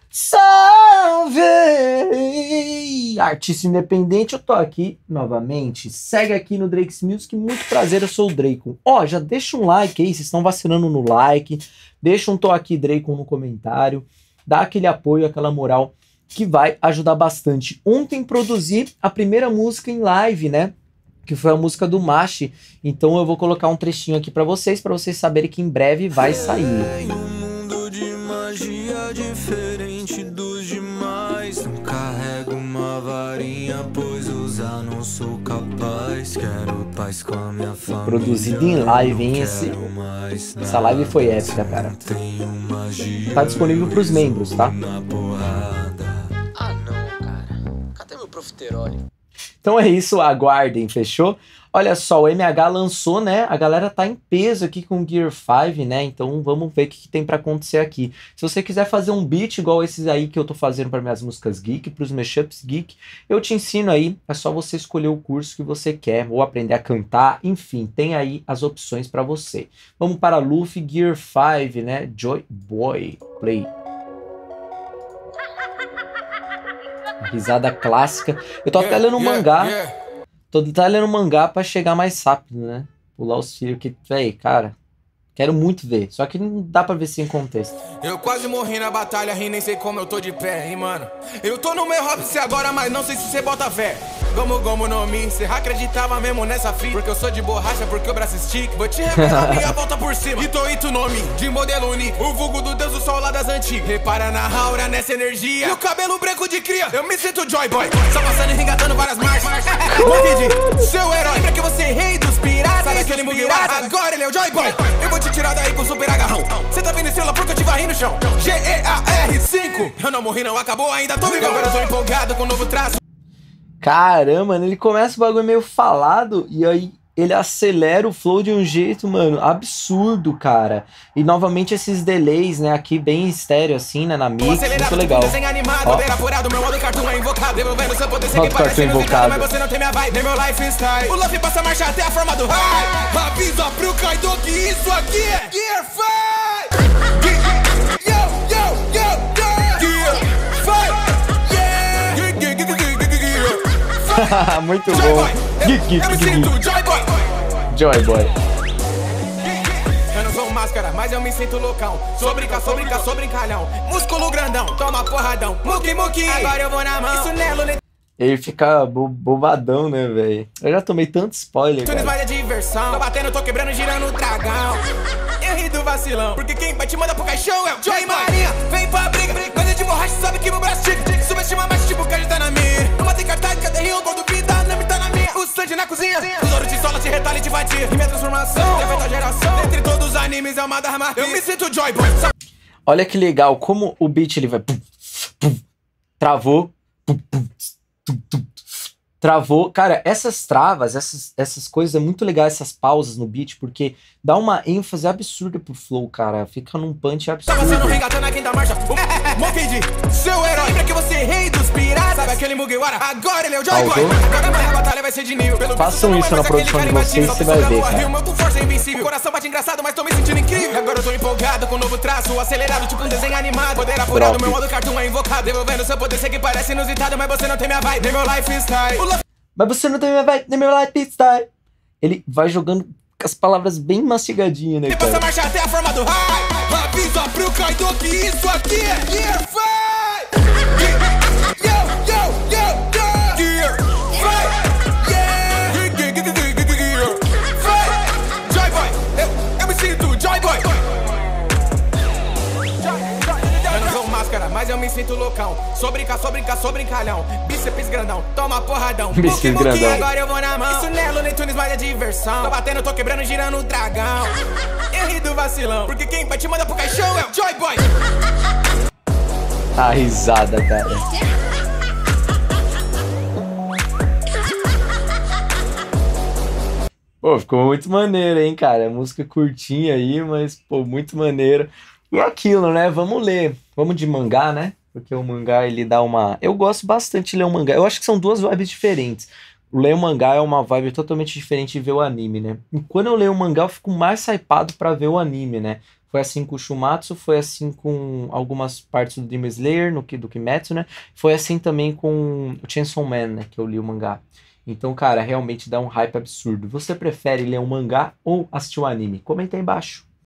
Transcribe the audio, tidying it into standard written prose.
Salve! Artista independente, eu tô aqui novamente. Segue aqui no Drake's Music, muito prazer, eu sou o Dracon. Ó, já deixa um like aí, vocês estão vacilando no like. Deixa um tô aqui, Dracon, no comentário. Dá aquele apoio, aquela moral, que vai ajudar bastante. Ontem produzi a primeira música em live, né? Que foi a música do Machi. Então eu vou colocar um trechinho aqui pra vocês saberem que em breve vai sair. Magia diferente dos demais. Não carrego uma varinha, pois usar não sou capaz. Quero paz com a minha família. Produzido em live, hein? Essa live foi épica, cara. Tá disponível pros membros, tá? Ah não, cara. Cadê meu profiterole? Então é isso, aguardem, fechou? Olha só, o MH lançou, né? A galera tá em peso aqui com o Gear 5, né? Então vamos ver o que tem pra acontecer aqui. Se você quiser fazer um beat igual esses aí que eu tô fazendo para minhas músicas geek, pros mashups geek, eu te ensino aí. É só você escolher o curso que você quer, ou aprender a cantar, enfim, tem aí as opções pra você. Vamos para Luffy Gear 5, né? Joy Boy, play. Risada clássica. Eu tô até lendo um mangá. Tô até lendo um mangá pra chegar mais rápido, né? Pular os fios que... Véi, cara... Quero muito ver. Só que não dá pra ver sem contexto. Eu quase morri na batalha, ri, nem sei como eu tô de pé, hein, mano. Eu tô no meu rap agora, mas não sei se cê bota fé. Gomo no mi, cê acreditava mesmo nessa fita. Porque eu sou de borracha, porque o braço stick. Vou te revelar minha volta por cima. Ito no mi, de modelo único. O vulgo do deus do sol lá das antigas. Repara na aura, nessa energia. E o cabelo branco de cria. Eu me sinto Joy Boy. Só passando e engatando várias marchas. Vou pedir, seu herói. Lembra que você é rei dos piratas. Sabe aquele Mugiwara? Agora ele é o Joy Boy. Eu vou te tirar daí com super agarrão. Cê tá vendo estrela porque eu te varri no chão. GEAR5. Eu não morri, não acabou, ainda tô vivo. Agora eu tô empolgado com um novo traço. Caramba, mano, ele começa o bagulho meio falado e aí ele acelera o flow de um jeito, mano, absurdo, cara. E novamente esses delays, né, aqui bem estéreo assim, né, na mix, muito legal. Ó. Modo cartoon invocado. Mas você não tem minha vibe, nem meu lifestyle. O Luffy passa a marcha até a forma do high. Avisa pro Kaido que isso aqui é Gear 5. Muito bom. Joy Boy. Eu não sou máscara, mas eu me sinto loucão. Sou brincalhão. Músculo grandão, toma porradão. Muki, agora eu vou na mão. Isso nelo, ele fica bobadão, né, velho? Eu já tomei tanto spoiler, cara. Vai de diversão. Tô batendo, tô quebrando, girando o dragão. Eu ri do vacilão, porque quem vai te mandar pro caixão é o Joy Marinha. Vem pra briga, coisa de borracha, sabe que meu braço tica. Subestima mais, tipo, que a gente tá na mira. Não matei cartaz, cadê Rio, gol do vida, não me tá na minha. O Sanji na cozinha, os ouro te sola, te retalha e te vadia. E minha transformação, defeito a geração. Entre todos os animes é uma das marcas. Eu me sinto Joy Boy. Olha que legal, como o beat ele vai... Travou. Travou. Cara, essas travas, essas coisas, é muito legal, essas pausas no beat, porque dá uma ênfase absurda pro flow, cara. Fica num punch absurdo. Tá regatando a quinta marcha. Mokid, seu herói. Lembra que você é rei dos piratas. Sabe aquele Mugiwara? Agora ele é o Joy Boy. Agora a batalha vai ser de nível. Façam isso na produção de vocês, você vai ver, cara. Eu com força invencível. Coração bate engraçado, mas tô me sentindo incrível. Agora eu tô empolgado com um novo traço, acelerado, tipo um desenho animado. Poder apurado, meu modo cartoon é invocado. Devolvendo seu poder, sei que parece inusitado, mas você não tem minha vibe, nem meu lifestyle. Mas você não tem minha vibe, nem meu lifestyle. Ele vai jogando com as palavras bem mastigadinhas, né, cara? Passa a marcha até a forma do high. Avisa pro Kaido que isso aqui é Gear 5. Gear 5. Joy Boy, eu me sinto Joy Boy. Eu não sou máscara, mas eu me sinto loucão. Sou brincalhão. Bíceps grandão, toma porradão. Bíceps grandão. Agora eu vou na mão. Isso nelo, nem Tunis, mais é diversão. Tô batendo, tô quebrando, girando o dragão. Eu ri do vacilão, porque quem vai te mandar pro caixão é o Joy Boy. A risada, cara. Pô, ficou muito maneiro, hein, cara. Música curtinha aí, mas, pô, muito maneiro. E é aquilo, né? Vamos ler. Vamos de mangá, né? Porque o mangá, ele dá uma... Eu gosto bastante de ler um mangá. Eu acho que são duas vibes diferentes. Ler o mangá é uma vibe totalmente diferente de ver o anime, né? E quando eu leio o mangá, eu fico mais hypado pra ver o anime, né? Foi assim com o Shumatsu, foi assim com algumas partes do Demon Slayer, do Kimetsu, né? Foi assim também com o Chainsaw Man, né? Que eu li o mangá. Então, cara, realmente dá um hype absurdo. Você prefere ler um mangá ou assistir o anime? Comenta aí embaixo.